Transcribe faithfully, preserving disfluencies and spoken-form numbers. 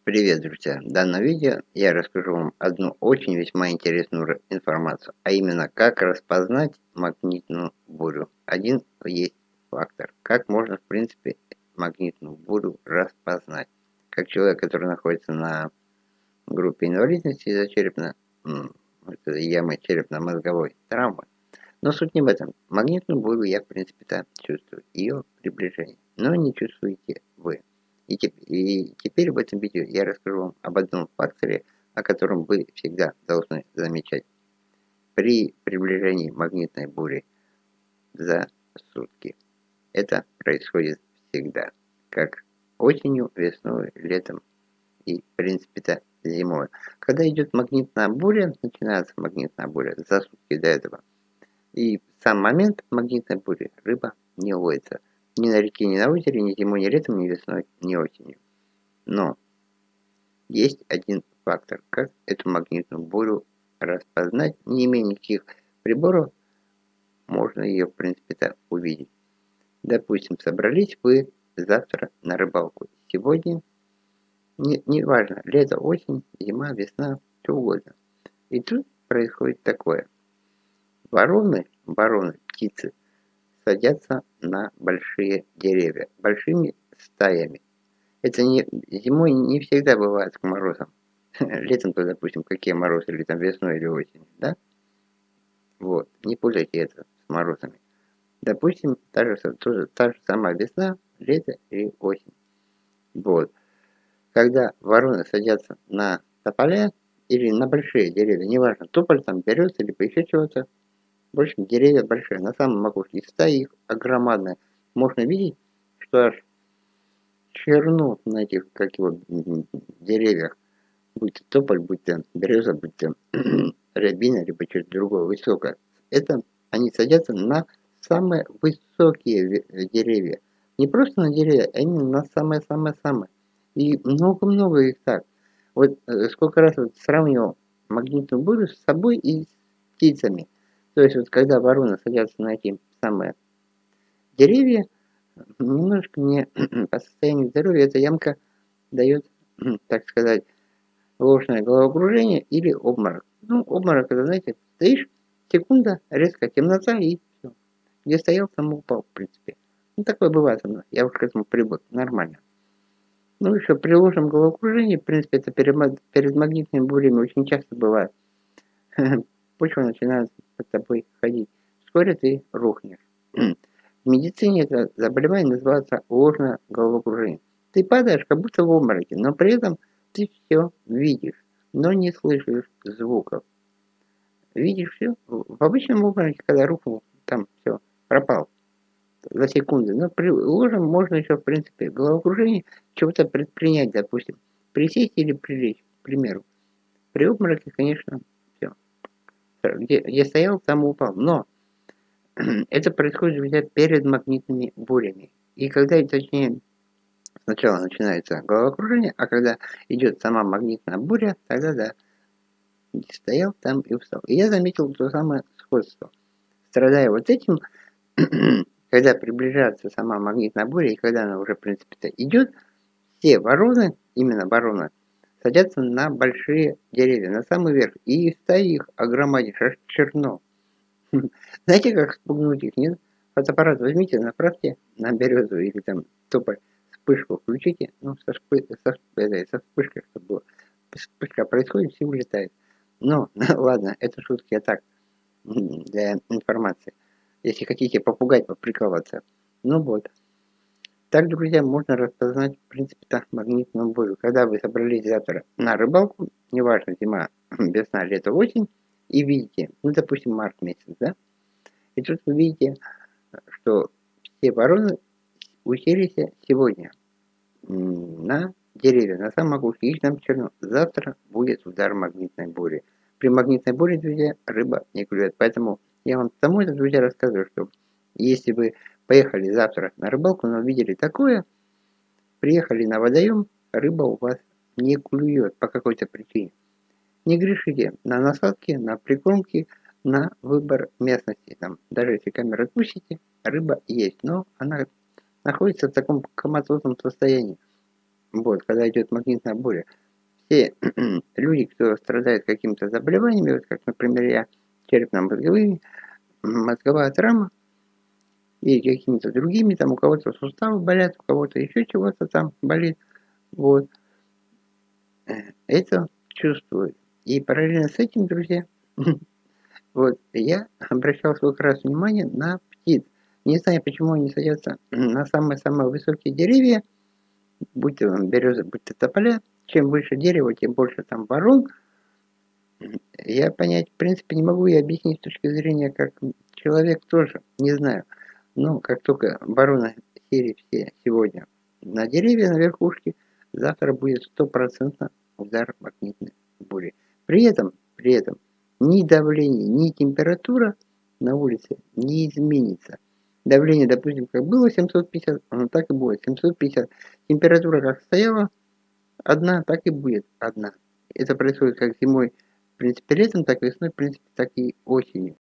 Привет, друзья! В данном видео я расскажу вам одну очень весьма интересную информацию, а именно как распознать магнитную бурю. Один есть фактор, как можно в принципе магнитную бурю распознать. Как человек, который находится на группе инвалидности из-за черепно, ямы черепно-мозговой травмы. Но суть не в этом. Магнитную бурю я в принципе-то чувствую, ее приближение, но не чувствуете вы. И, и теперь в этом видео я расскажу вам об одном факторе, о котором вы всегда должны замечать. При приближении магнитной бури за сутки. Это происходит всегда. Как осенью, весной, летом и в принципе-то зимой. Когда идет магнитная буря, начинается магнитная буря за сутки до этого. И в сам момент магнитной бури рыба не ловится. Ни на реке, ни на озере, ни зимой, ни летом, ни весной, ни осенью. Но есть один фактор, как эту магнитную бурю распознать, не имея никаких приборов, можно ее в принципе-то увидеть. Допустим, собрались вы завтра на рыбалку. Сегодня, не, не важно, лето, осень, зима, весна, что угодно. И тут происходит такое. Вороны, вороны, птицы, садятся на большие деревья, большими стаями. Это не, зимой не всегда бывает к морозам. Летом-то, допустим, какие морозы, или там весной, или осенью, да? Вот, не путайте это с морозами. Допустим, та же, тоже, та же самая весна, лето и осень. Вот. Когда вороны садятся на тополя или на большие деревья, неважно, тополь там берется, либо еще чего-то, в общем, деревья большие, на самом макушке стаи их огромадная. Можно видеть, что аж чернут на этих, как его, деревьях, будь то тополь, будь то береза, будь то рябина, либо что-то другое высокое. Это они садятся на самые высокие деревья. Не просто на деревья, а именно на самые-самые-самые. И много-много их так. Вот сколько раз вот сравнивал магнитную бурю с собой и с птицами. То есть вот когда вороны садятся на эти самые деревья, немножко мне по состоянию здоровья эта ямка дает, так сказать, ложное головокружение или обморок. Ну, обморок, это, знаете, стоишь, секунда, резко темнота и все. Где стоял, там упал, в принципе. Ну, такое бывает со мной. Я уж к этому привык. Нормально. Ну, еще при ложном головокружении, в принципе, это перед, перед магнитными бурями очень часто бывает. Почва начинает под тобой ходить. Вскоре ты рухнешь. В медицине это заболевание называется ложное головокружение. Ты падаешь, как будто в обмороке, но при этом ты все видишь, но не слышишь звуков. Видишь все? В обычном обмороке, когда рухнул, там все, пропал за секунды. Но при ложном можно еще, в принципе, головокружение чего-то предпринять, допустим, присесть или прилечь, к примеру. При обмороке, конечно, все. Где я стоял, там упал. Но это происходит, друзья, перед магнитными бурями. И когда, точнее, сначала начинается головокружение, а когда идет сама магнитная буря, тогда да, стоял там и встал. И я заметил то самое сходство. Страдая вот этим, когда приближается сама магнитная буря, и когда она уже, в принципе-то, идет, все вороны, именно вороны, садятся на большие деревья, на самый верх. И стаи их огромадишь, аж черно. Знаете, как спугнуть их, нет? Фотоаппарат возьмите, направьте на березу или там тополь, вспышку включите, ну, со, шпы, со, со вспышкой, чтобы было. Вспышка происходит, все улетает. Но, ладно, это шутки, я так, для информации. Если хотите попугать, поприкалываться. Ну вот. Так, друзья, можно распознать, в принципе, так, магнитную бурю. Когда вы собрались завтра на рыбалку, неважно, зима, весна, лето, осень, и видите, ну, допустим, март месяц, да? И тут вы видите, что все вороны уселись сегодня на деревья, на самом макушке, их там черно. Завтра будет удар магнитной бури. При магнитной буре, друзья, рыба не клюет. Поэтому я вам тому это, друзья, рассказываю, что если вы поехали завтра на рыбалку, но увидели такое, приехали на водоем, рыба у вас не клюет по какой-то причине. Не грешите на насадки, на прикормки, на выбор местности. Там, даже если камеру отпустите, рыба есть, но она находится в таком коматозном состоянии. Вот, когда идет магнитная буря, все люди, кто страдает какими-то заболеваниями, вот как, например, я, черепно-мозговыми, мозговая травма и какими-то другими, там у кого-то суставы болят, у кого-то еще чего-то там болит, вот, это чувствую. И параллельно с этим, друзья, вот, я обращал сколько раз внимание на птиц. Не знаю, почему они садятся на самые-самые высокие деревья, будь то береза, будь то тополя. Чем выше дерево, тем больше там ворон. Я понять, в принципе, не могу и объяснить с точки зрения, как человек тоже, не знаю. Но как только вороны сели все сегодня на деревья, на верхушке, завтра будет стопроцентно удар магнитной бури. При этом, при этом, ни давление, ни температура на улице не изменится. Давление, допустим, как было семьсот пятьдесят, оно так и будет семьсот пятьдесят. Температура как стояла одна, так и будет одна. Это происходит как зимой, в принципе, летом, так и весной, в принципе, так и осенью.